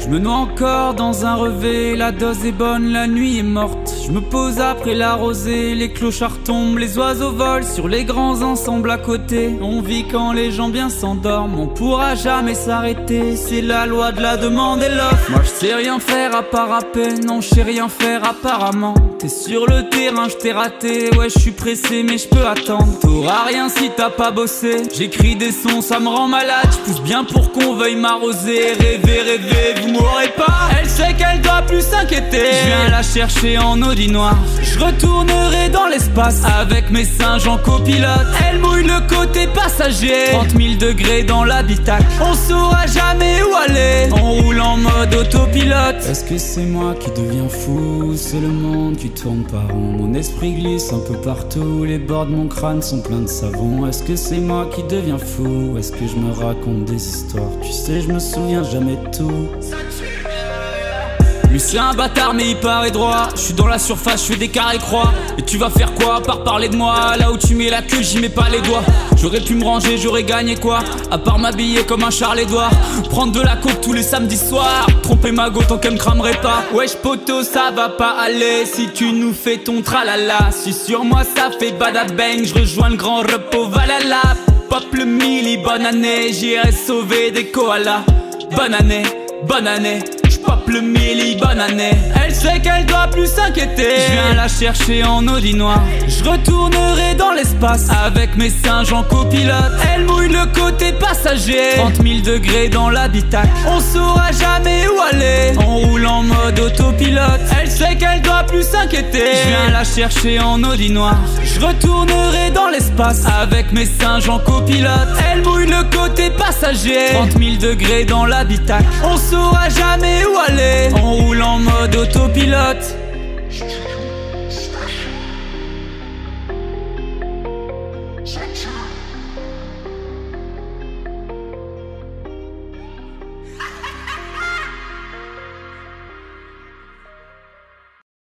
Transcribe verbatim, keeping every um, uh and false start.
Je me noie encore dans un revêt, la dose est bonne, la nuit est morte. Je me pose après la rosée, les clochards tombent, les oiseaux volent sur les grands ensembles à côté. On vit quand les gens bien s'endorment, on pourra jamais s'arrêter. C'est la loi de la demande et l'offre. Moi je sais rien faire à part rapper, non je sais rien faire apparemment. T'es sur le terrain, je t'ai raté, ouais je suis pressé mais je peux attendre. T'auras rien si t'as pas bossé, j'écris des sons ça me rend malade. Je pousse bien pour qu'on veuille m'arroser, rêver, rêver, vous m'aurez pas. Elle sait qu'elle doit plus s'inquiéter, je viens la chercher en Audi noir. Je retournerai dans l'espace avec mes singes en copilote. Elle mouille le côté passager, trente mille degrés dans l'habitacle. On saura jamais où aller, on roule en mode autopilote. Est-ce que c'est moi qui deviens fou? C'est le monde qui tourne par rond. Mon esprit glisse un peu partout, les bords de mon crâne sont pleins de savon. Est-ce que c'est moi qui deviens fou? Est-ce que je me raconte des histoires? Tu sais je me souviens jamais de tout. Lui c'est un bâtard mais il paraît droit. Je suis dans la surface, je fais des carrés croix. Et tu vas faire quoi à part parler de moi? Là où tu mets la queue j'y mets pas les doigts. J'aurais pu me ranger, j'aurais gagné quoi? À part m'habiller comme un Charles-Édouard, prendre de la coke tous les samedis soirs, tromper ma go tant qu'elle me cramerait pas. Wesh poto ça va pas aller si tu nous fais ton tralala. Si sur moi ça fait badabang, je rejoins le grand repos Valhalla. Pop le milli, bonne année, j'irai sauver des koalas. Bonne année, bonne année, pop le milli, bonne année. Elle sait qu'elle doit plus s'inquiéter, je viens la chercher en Audi noir. Je retournerai dans l'espace avec mes singes en copilote. Elle mouille le côté passager, trente mille degrés dans l'habitacle. On saura jamais où aller, on roule en mode autopilote. Elle sait qu'elle doit plus s'inquiéter, je viens la chercher en Audi noir. Je retournerai dans l'espace avec mes singes en copilote. Elle mouille le côté passager, trente mille degrés dans l'habitacle. On saura jamais où aller, on roule en mode autopilote.